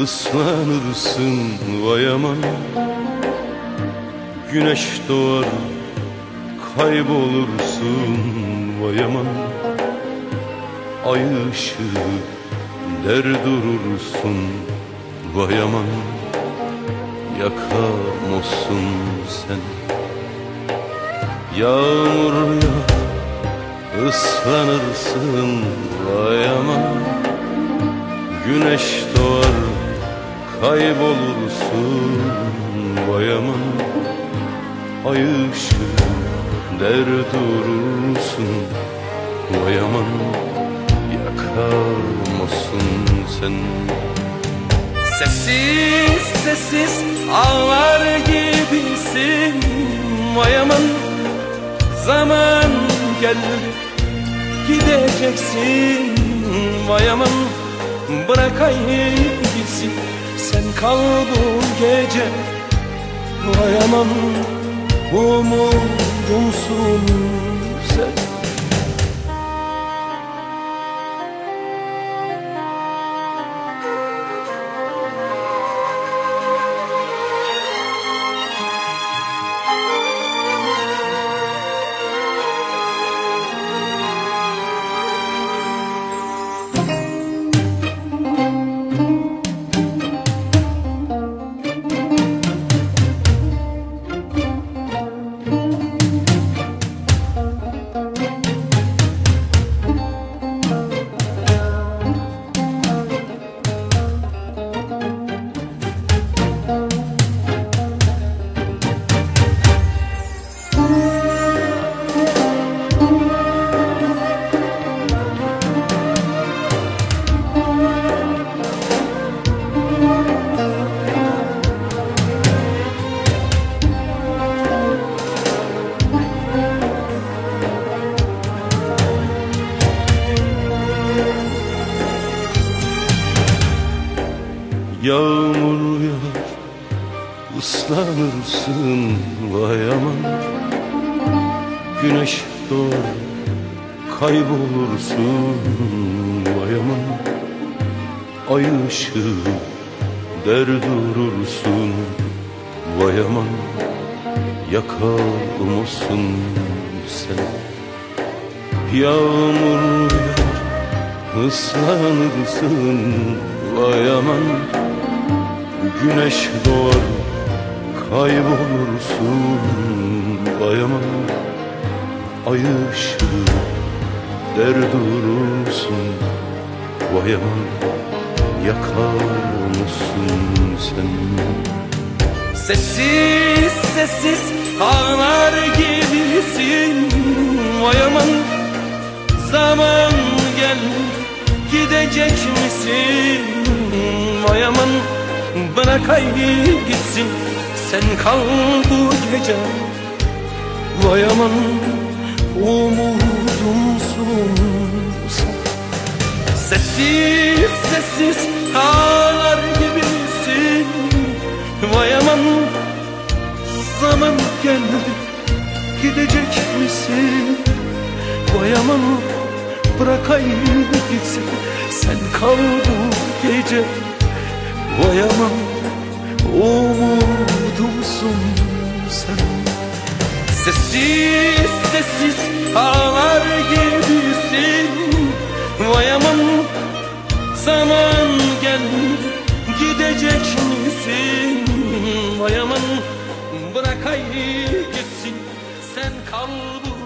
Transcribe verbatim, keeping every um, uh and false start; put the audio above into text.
ıslanırsın vay aman. Güneş doğar kaybolursun vay aman. Ay ışığı der durursun vay aman. Yakamazsın sen. Yağmur yağar ıslanırsın vay aman. Güneş doğar kaybolursun vay aman. Ay ışığı der durursun vay aman. Yakamazsın sen. Sessiz sessiz ağlar gibisin vay aman. Zaman geldi gideceksin vay aman. Bırak ay gitsin, sen kal bu gece vay aman. Umudumsun sen. Yağmur yağar ıslanırsın vay aman. Güneş doğar kaybolursun vay aman. Ay ışığı der durursun vay aman. Yakamazsın sen. Yağmur yağar ıslanırsın vay aman. Güneş doğar kaybolursun vay aman. Ay ışığı der durursun vay aman. Yakamazsın sen. Sessiz sessiz ağlar gibisin vay aman. Zaman geldi gidecek misin vay aman. Bırak ay gitsin, sen kal bu gece vay aman. Umudumsun sen. Sessiz sessiz ağlar gibisin vay aman. Zaman geldi gidecek misin vay aman. Bırak ay gitsin, sen kal bu gece vay aman. Umudumsun sen. Sessiz sessiz ağlar gibisin vay aman. Zaman geldi gidecek misin vay aman. Bırak ay gitsin, sen kal bu